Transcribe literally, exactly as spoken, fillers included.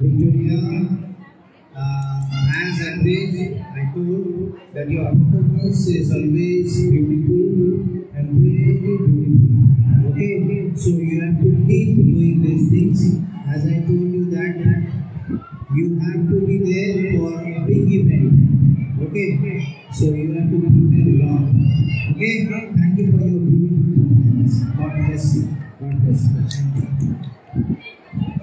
Victoria, uh, as always, I told that your performance is always beautiful and very beautiful. Okay, so you have to keep doing these things. As I told you that you have to be there for a big event. Okay, so you have to prepare a lot. Okay, thank you for your beautiful performance. God bless you. God bless you.